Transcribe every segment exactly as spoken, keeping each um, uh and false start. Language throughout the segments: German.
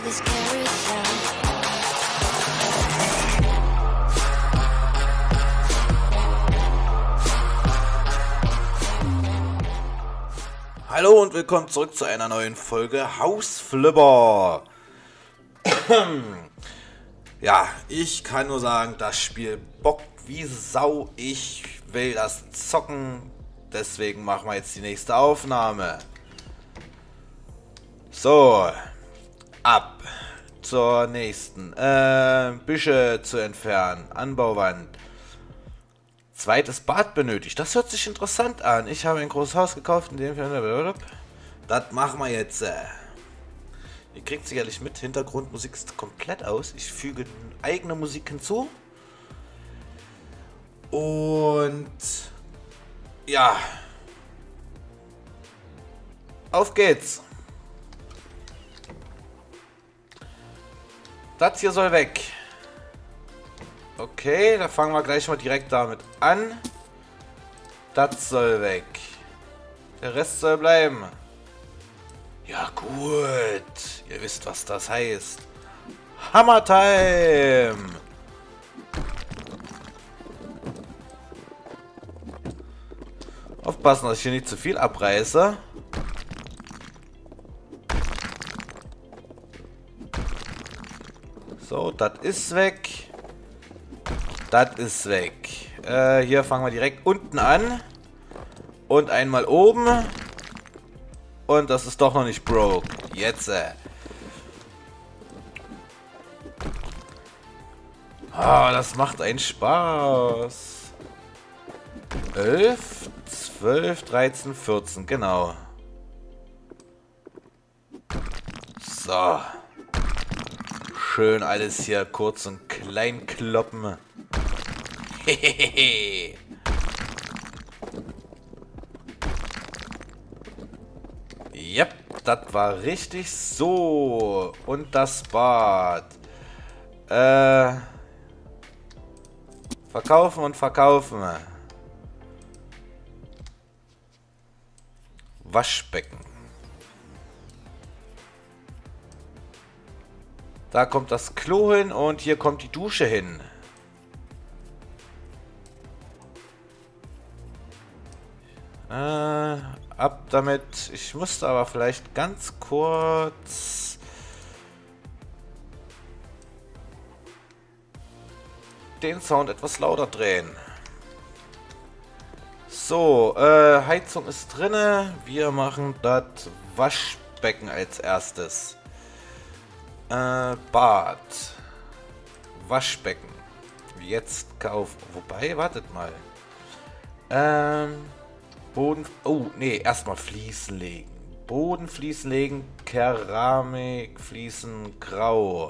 this carousel. Hallo und willkommen zurück zu einer neuen Folge Hausflipper. Ja, ich kann nur sagen, das Spiel bockt wie Sau. Ich will das zocken. Deswegen machen wir jetzt die nächste Aufnahme. So, ab zur nächsten. Äh, Büsche zu entfernen. Anbauwand. Zweites Bad benötigt. Das hört sich interessant an. Ich habe ein großes Haus gekauft, in dem wir... Das machen wir jetzt. Ihr kriegt sicherlich mit, Hintergrundmusik ist komplett aus. Ich füge eigene Musik hinzu. Und... ja. Auf geht's. Das hier soll weg. Okay, da fangen wir gleich mal direkt damit an. Das soll weg. Der Rest soll bleiben. Ja gut. Ihr wisst, was das heißt. Hammer Time. Aufpassen, dass ich hier nicht zu viel abreiße. So, das ist weg. Das ist weg. Äh, hier fangen wir direkt unten an. Und einmal oben. Und das ist doch noch nicht broke. Jetzt. Äh. Ah, das macht einen Spaß. elf, zwölf, dreizehn, vierzehn. Genau. So. Schön alles hier kurz und klein kloppen. Hehehe. Yep, das war richtig so. Und das Bad. Äh. Verkaufen und verkaufen. Waschbecken. Da kommt das Klo hin und hier kommt die Dusche hin. Äh, ab damit. Ich musste aber vielleicht ganz kurz den Sound etwas lauter drehen. So, äh, Heizung ist drinne. Wir machen das Waschbecken als erstes. Äh, Bad. Waschbecken. Jetzt kaufen. Wobei, wartet mal. Ähm... Boden... Oh, nee, erstmal Fliesen legen. Bodenfliesen legen, Keramik, Fliesen, grau.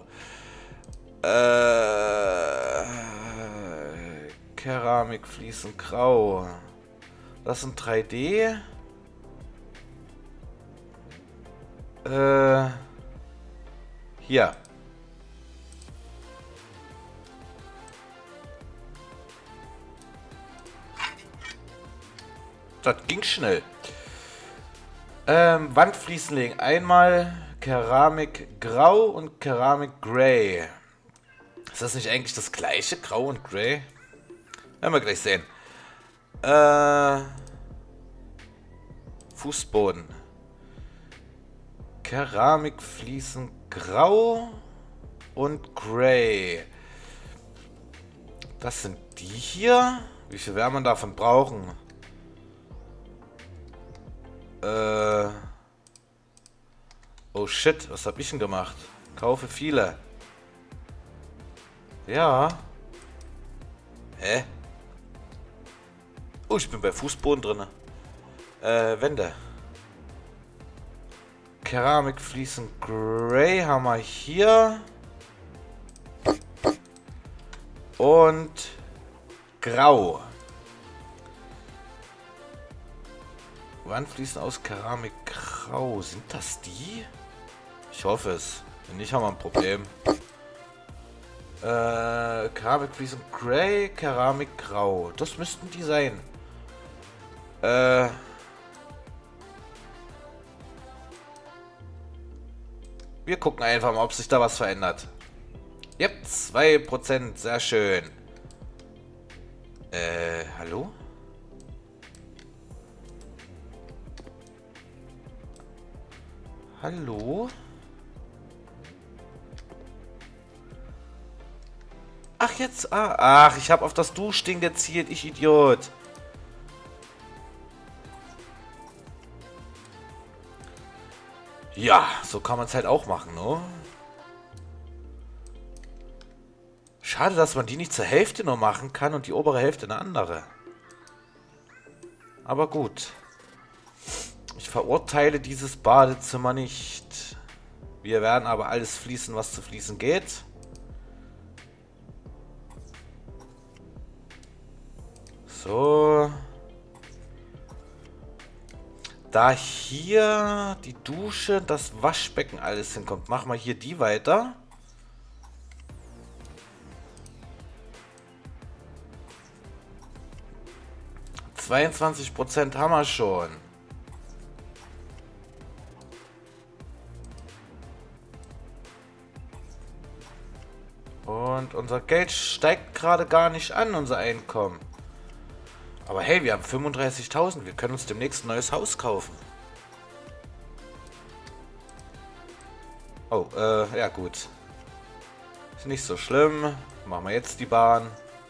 Äh... Keramik, Fliesen, grau. Das sind drei D. Äh... Hier. Das ging schnell. Ähm, Wandfliesen legen. Einmal Keramik Grau und Keramik Grey. Ist das nicht eigentlich das gleiche? Grau und Grey? Werden wir gleich sehen. Äh, Fußboden. Keramikfliesen Grau und Grey. Das sind die hier. Wie viel werden wir davon brauchen? Äh. Oh shit, was habe ich denn gemacht? Kaufe viele. Ja. Hä? Oh, ich bin bei Fußboden drin. Äh, Wände. Keramikfliesen Grey haben wir hier. Und Grau. Wandfliesen aus Keramik Grau. Sind das die? Ich hoffe es. Wenn nicht, haben wir ein Problem. Äh, Keramikfliesen Grey, Keramik Grau. Das müssten die sein. Äh. Wir gucken einfach mal, ob sich da was verändert. Yep, zwei Prozent. Sehr schön. Äh, hallo? Hallo? Ach, jetzt. Ah, ach, ich habe auf das Duschding gezielt, ich Idiot. Ja, so kann man es halt auch machen, ne? Schade, dass man die nicht zur Hälfte nur machen kann und die obere Hälfte eine andere. Aber gut. Ich verurteile dieses Badezimmer nicht. Wir werden aber alles fließen, was zu fließen geht. So. Da hier die Dusche, das Waschbecken alles hinkommt, machen wir hier die weiter. zweiundzwanzig Prozent haben wir schon. Und unser Geld steigt gerade gar nicht an, unser Einkommen. Aber hey, wir haben fünfunddreißigtausend. Wir können uns demnächst ein neues Haus kaufen. Oh, äh, ja gut. Ist nicht so schlimm. Machen wir jetzt die Bahn.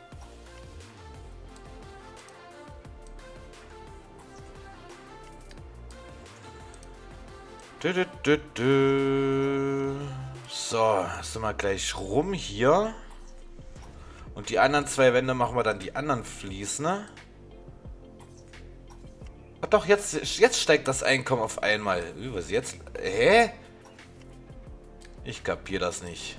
Dü, dü, dü, dü. So, sind wir gleich rum hier. Und die anderen zwei Wände machen wir dann die anderen Fliesen, ne? Ach doch, jetzt, jetzt steigt das Einkommen auf einmal. Was jetzt? Hä? Ich kapier das nicht.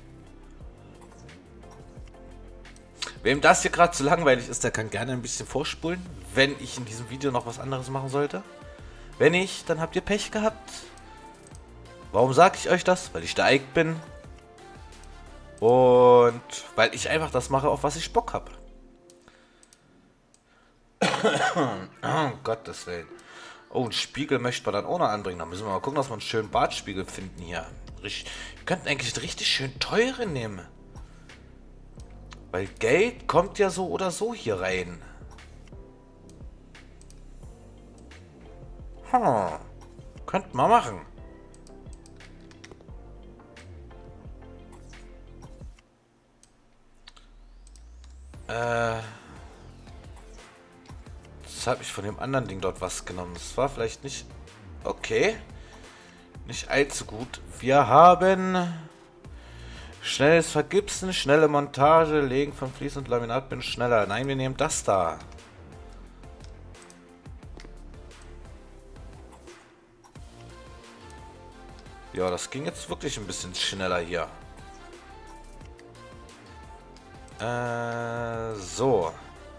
Wem das hier gerade zu langweilig ist, der kann gerne ein bisschen vorspulen, wenn ich in diesem Video noch was anderes machen sollte. Wenn nicht, dann habt ihr Pech gehabt. Warum sage ich euch das? Weil ich der Eik bin. Und weil ich einfach das mache, auf was ich Bock habe. Oh, Gottes Willen. Oh, einen Spiegel möchte man dann auch noch anbringen. Da müssen wir mal gucken, dass wir einen schönen Badspiegel finden hier. Richtig, wir könnten eigentlich richtig schön teure nehmen. Weil Geld kommt ja so oder so hier rein. Hm. Könnten wir machen. Äh... Jetzt habe ich von dem anderen Ding dort was genommen. Das war vielleicht nicht... Okay. Nicht allzu gut. Wir haben... Schnelles Vergipsen, schnelle Montage, Legen von Vlies und Laminat bin schneller. Nein, wir nehmen das da. Ja, das ging jetzt wirklich ein bisschen schneller hier. Äh, so.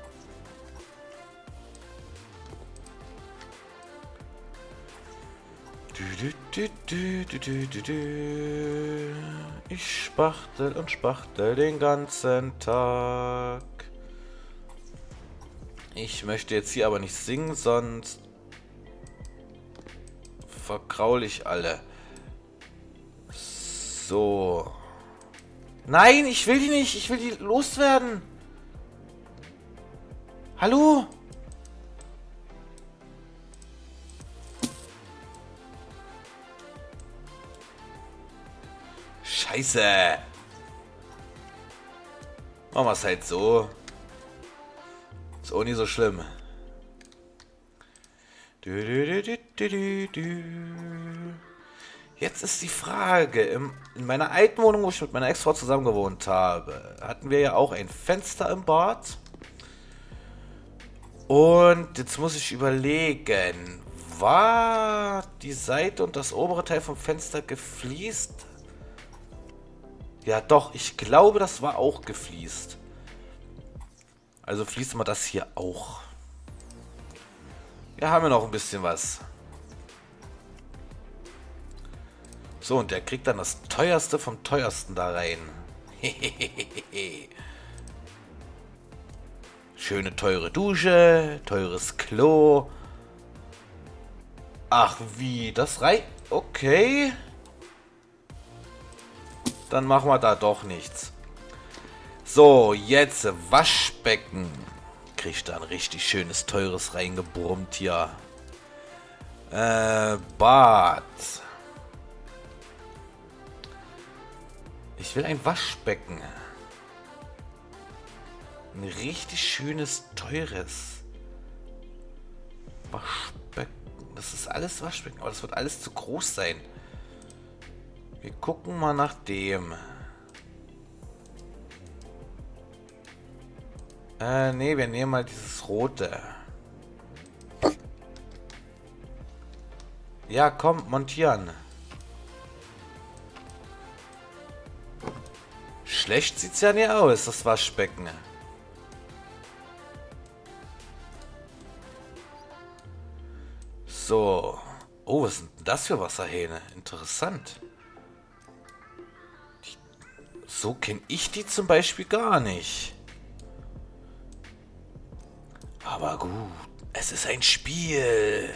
Ich spachtel und spachtel den ganzen Tag. Ich möchte jetzt hier aber nicht singen, sonst verkraul ich alle. So. Nein, ich will die nicht. Ich will die loswerden. Hallo? Scheiße. Machen wir es halt so. Ist auch nicht so schlimm. Jetzt ist die Frage, in meiner alten Wohnung, wo ich mit meiner Ex-Frau zusammen gewohnt habe, hatten wir ja auch ein Fenster im Bad. Und jetzt muss ich überlegen, war die Seite und das obere Teil vom Fenster gefliest? Ja doch, ich glaube, das war auch gefliest. Also fließen wir das hier auch. Wir haben ja noch ein bisschen was. So, und der kriegt dann das teuerste vom teuersten da rein. Schöne teure Dusche, teures Klo. Ach wie, das reicht. Okay. Dann machen wir da doch nichts. So, jetzt Waschbecken. Krieg ich da ein richtig schönes, teures reingebrummt hier. Äh, Bad. Ich will ein Waschbecken. Ein richtig schönes, teures Waschbecken. Das ist alles Waschbecken, aber das wird alles zu groß sein. Wir gucken mal nach dem. Äh, nee, wir nehmen mal dieses rote. Ja, komm, montieren. Schlecht sieht's ja nicht aus, das Waschbecken. So. Oh, was sind denn das für Wasserhähne? Interessant. Die, so kenne ich die zum Beispiel gar nicht. Aber gut, es ist ein Spiel.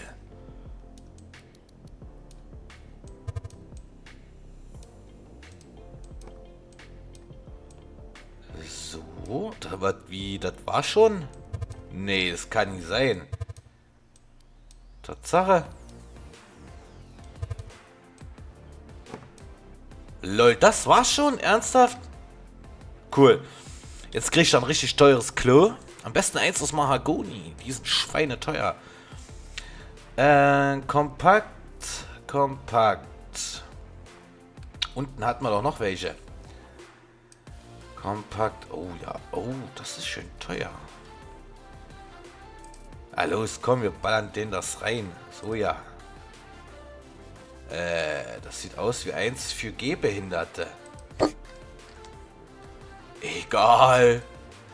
So, da war wie, das war schon? Nee, das kann nicht sein. Tatsache. Lol, das war's schon? Ernsthaft? Cool. Jetzt krieg ich ein richtig teures Klo. Am besten eins aus Mahagoni. Die sind schweineteuer. Äh, kompakt. Kompakt. Unten hatten wir doch noch welche. Kompakt. Oh ja. Oh, das ist schön teuer. Ah, los, komm, wir ballern den das rein. So, ja. Äh, das sieht aus wie eins für Gehbehinderte. Egal.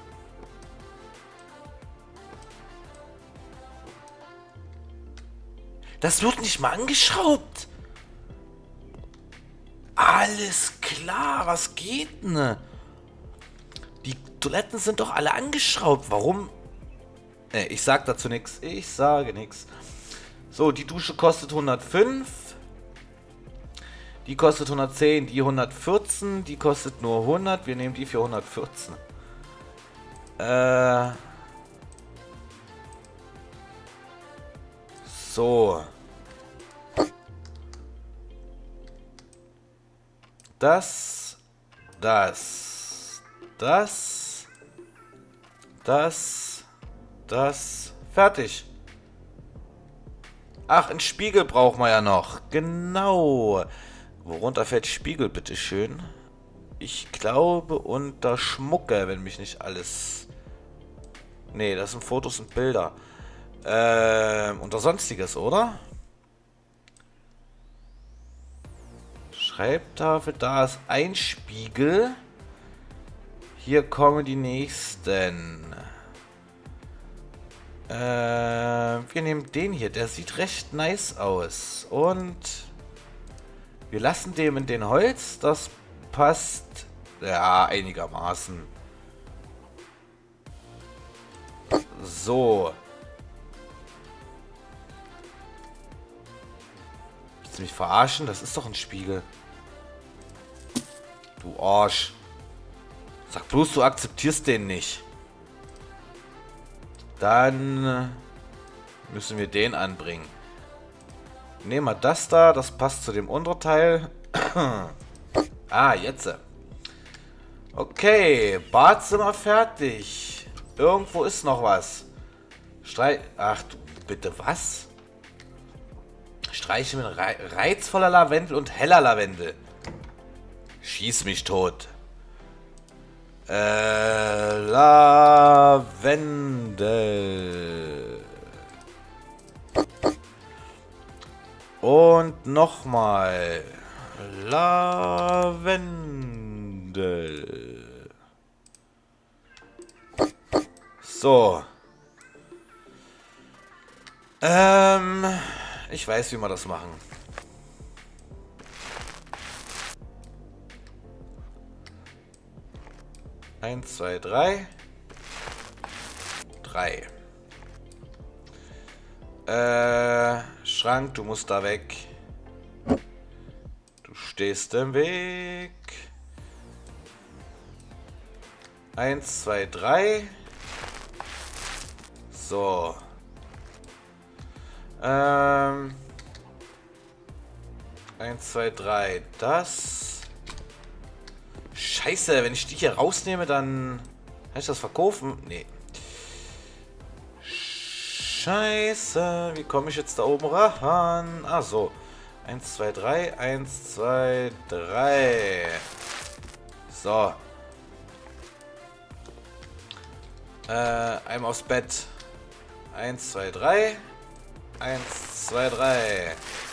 Das wird nicht mal angeschraubt. Alles klar, was geht denn? Die Toiletten sind doch alle angeschraubt. Warum? Äh, ich sag dazu nichts. Ich sage nichts. So, die Dusche kostet hundertfünf. Die kostet hundertzehn. Die hundertvierzehn. Die kostet nur hundert. Wir nehmen die für hundertvierzehn. Äh... So. Das. Das. Das. Das. Das. Fertig. Ach, einen Spiegel brauchen wir ja noch. Genau. Worunter fällt Spiegel, bitteschön? Ich glaube unter Schmucke, wenn mich nicht alles... Nee, das sind Fotos und Bilder. Ähm, unter Sonstiges, oder? Schreibtafel, da ist ein Spiegel. Hier kommen die nächsten. Äh, wir nehmen den hier, der sieht recht nice aus. Und wir lassen dem in den Holz, das passt ja einigermaßen. So. Willst du mich verarschen? Das ist doch ein Spiegel. Du Arsch. Sag bloß, du akzeptierst den nicht. Dann müssen wir den anbringen. Nehmen wir das da. Das passt zu dem Unterteil. Ah, jetzt. Okay. Badzimmer fertig. Irgendwo ist noch was. Streich... Ach du, bitte was? Streiche mit reizvoller Lavendel und heller Lavendel. Schieß mich tot. Äh, Lavendel. Und nochmal. Lavendel. So. Ähm, ich weiß, wie wir das machen. Eins, zwei, drei. Drei. Äh, Schrank, du musst da weg. Du stehst im Weg. Eins, zwei, drei. So. Ähm. Eins, zwei, drei. Das. Scheiße, wenn ich die hier rausnehme, dann... Kann ich das verkaufen? Nee. Scheiße, wie komme ich jetzt da oben ran? Ah, so. Eins, zwei, drei. Eins, zwei, drei. So. Äh, einmal aufs Bett. Eins, zwei, drei. Eins, zwei, drei.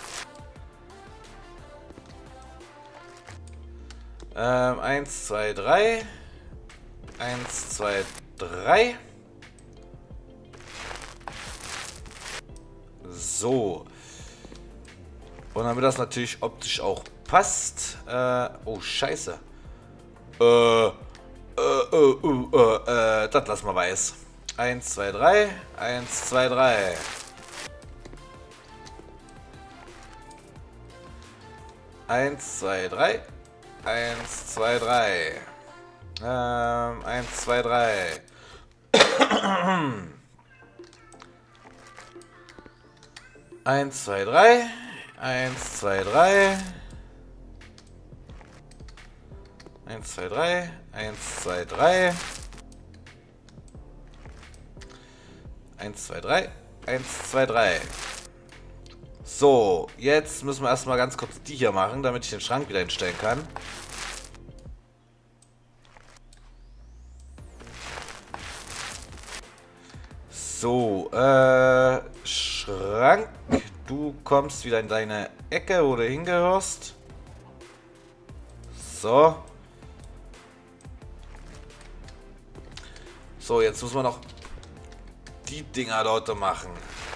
Ähm, eins, zwei, drei. Eins, zwei, drei. So. Und damit das natürlich optisch auch passt. Äh, oh, scheiße. Äh, äh, äh, äh, äh, das lassen wir weiß. Eins, zwei, drei. Eins, zwei, drei. Eins, zwei, drei. Eins, zwei, drei. Ähm, eins, zwei, drei. Eins, zwei, drei. Eins, zwei, drei. Eins, zwei, drei. Eins, zwei, drei. Eins, zwei, drei. Eins, zwei, drei. So, jetzt müssen wir erstmal ganz kurz die hier machen, damit ich den Schrank wieder hinstellen kann. So, äh, Schrank, du kommst wieder in deine Ecke, wo du hingehörst. So. So, jetzt muss man noch die Dinger dort machen.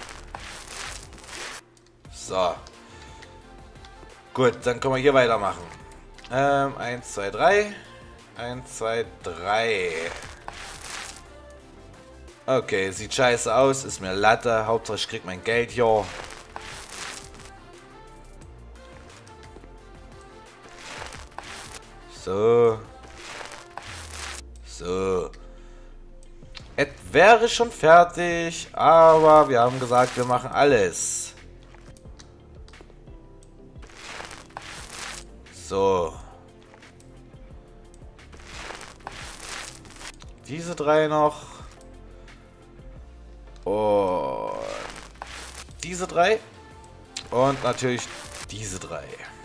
So. Gut, dann können wir hier weitermachen. Ähm, eins, zwei, drei. eins, zwei, drei. Okay, sieht scheiße aus, ist mir Latte. Hauptsache ich krieg mein Geld hier. So. So. Es wäre schon fertig, aber wir haben gesagt, wir machen alles. So. Diese drei noch. Und diese drei. Und natürlich diese drei.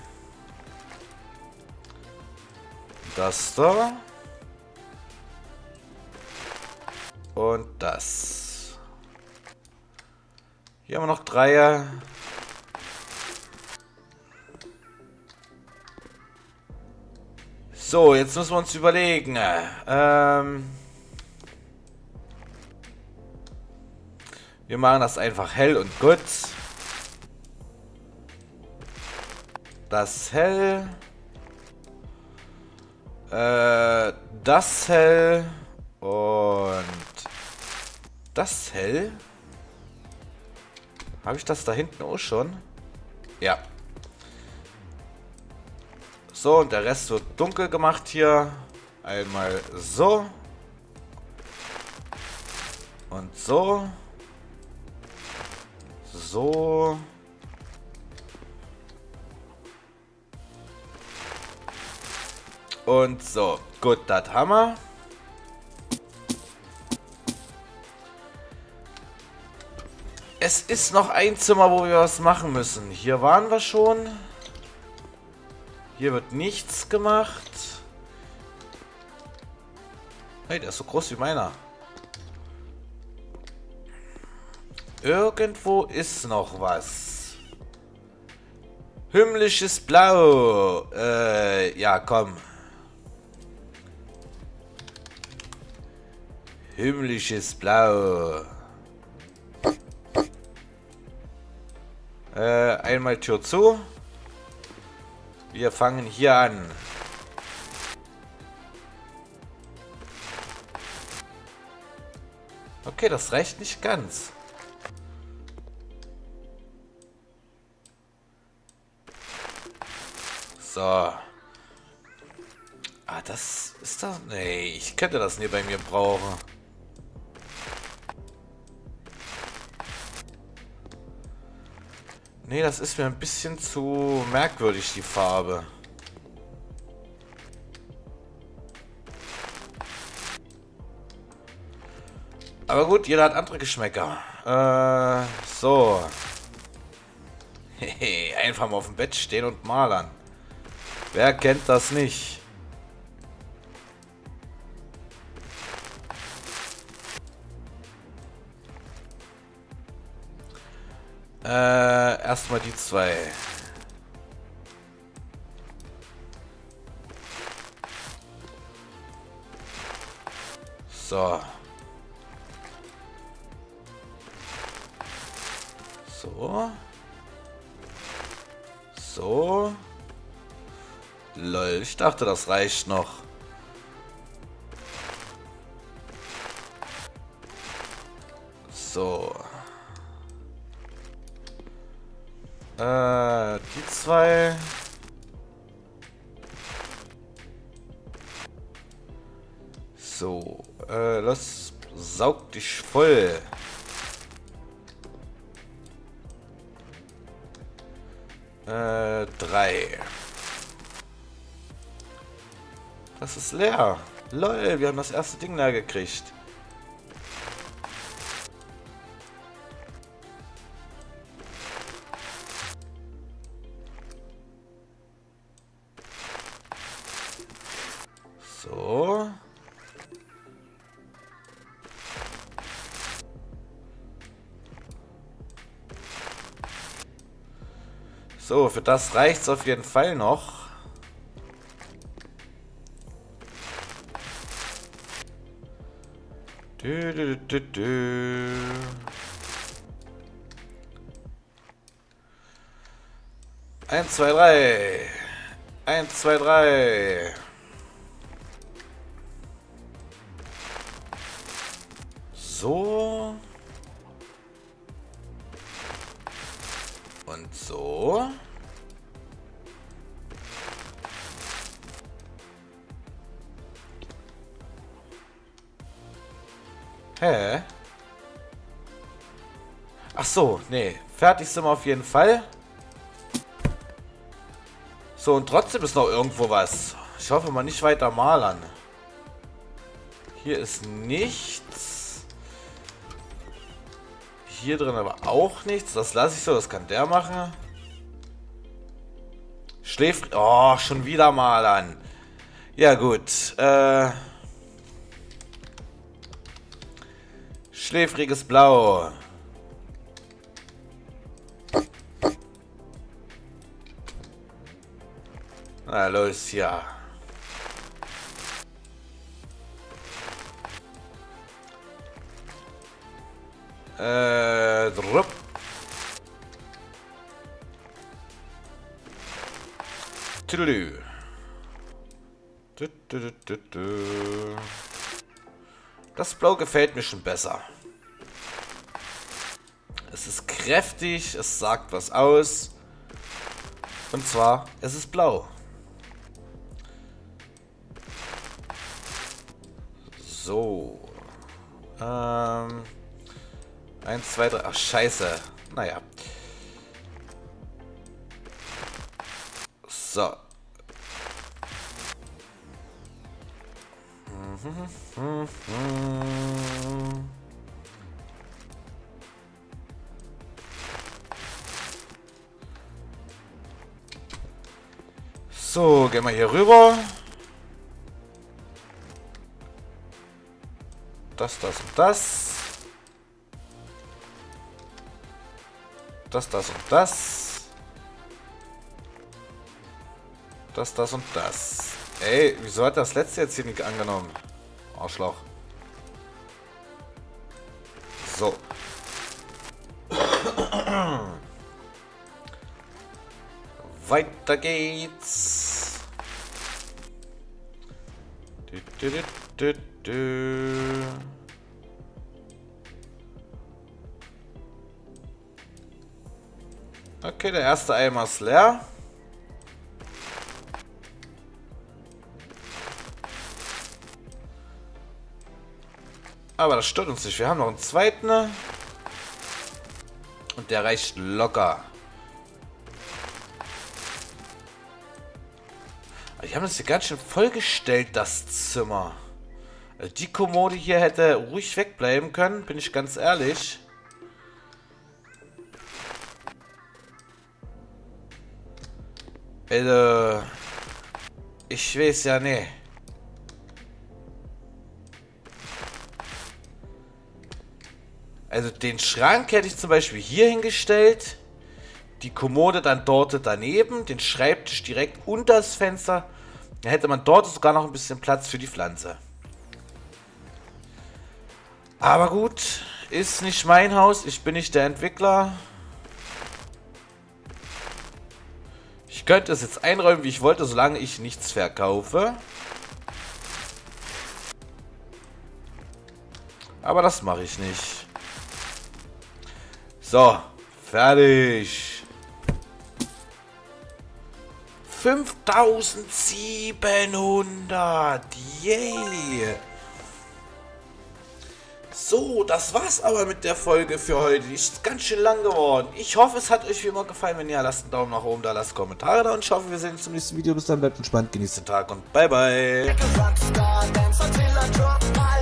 Das da. Und das. Hier haben wir noch Dreier. So, jetzt müssen wir uns überlegen. Ähm... Wir machen das einfach hell und gut. Das hell. Äh, das hell. Und das hell. Habe ich das da hinten auch schon? Ja. So, und der Rest wird dunkel gemacht hier. Einmal so. Und so. So. Und so. Gut, das haben wir. Es ist noch ein Zimmer, wo wir was machen müssen. Hier waren wir schon. Hier wird nichts gemacht. Hey, der ist so groß wie meiner. Irgendwo ist noch was. Himmlisches Blau. Äh, ja, komm. Himmlisches Blau. Äh, einmal Tür zu. Wir fangen hier an. Okay, das reicht nicht ganz. So. Ah, das ist das... Nee, ich könnte das nie bei mir brauchen. Nee, das ist mir ein bisschen zu merkwürdig, die Farbe. Aber gut, jeder hat andere Geschmäcker. Äh, so. Hehe, einfach mal auf dem Bett stehen und malern. Wer kennt das nicht? Äh, erstmal die zwei. So. So. So. Lol, ich dachte, das reicht noch. So. Äh, die zwei. So. Äh, das saugt dich voll. Äh, drei. Das ist leer. Lol, wir haben das erste Ding leer gekriegt. So. So, für das reicht's auf jeden Fall noch. Dü, dü, dü, dü. Eins, zwei, drei. Eins, zwei, drei. So. Und so. Hä? Ach so, nee. Fertig sind wir auf jeden Fall. So, und trotzdem ist noch irgendwo was. Ich hoffe mal nicht weiter malern. Hier ist nichts. Hier drin aber auch nichts. Das lasse ich so, das kann der machen. Schläft... Oh, schon wieder malern. Ja gut. Äh... Schläfriges Blau. Na los, ja. Äh, drupp. Tüdelü. Du, du, du, du, du. Das Blau gefällt mir schon besser. Es ist kräftig, es sagt was aus. Und zwar, es ist blau. So. Ähm. Eins, zwei, drei. Ach, scheiße. Naja. So. So, gehen wir hier rüber. Das, das und das. Das, das und das. Das, das und das. Ey, wieso hat das letzte jetzt hier nicht angenommen? Arschloch. So. Weiter geht's. Du, du, du, du, du. Okay, der erste Eimer ist leer. Aber das stört uns nicht. Wir haben noch einen zweiten. Und der reicht locker. Die haben das hier ganz schön vollgestellt, das Zimmer. Die Kommode hier hätte ruhig wegbleiben können, bin ich ganz ehrlich. Also, ich weiß ja nicht. Also den Schrank hätte ich zum Beispiel hier hingestellt. Die Kommode dann dort daneben. Den Schreibtisch direkt unter das Fenster. Da hätte man dort sogar noch ein bisschen Platz für die Pflanze. Aber gut, ist nicht mein Haus. Ich bin nicht der Entwickler. Ich könnte es jetzt einräumen, wie ich wollte, solange ich nichts verkaufe. Aber das mache ich nicht. So, fertig. fünftausendsiebenhundert. Yay. So, das war's aber mit der Folge für heute. Die ist ganz schön lang geworden. Ich hoffe, es hat euch wie immer gefallen. Wenn ja, lasst einen Daumen nach oben da, lasst Kommentare da und ich hoffe, wir sehen uns zum nächsten Video. Bis dann, bleibt entspannt, genießt den Tag und bye bye.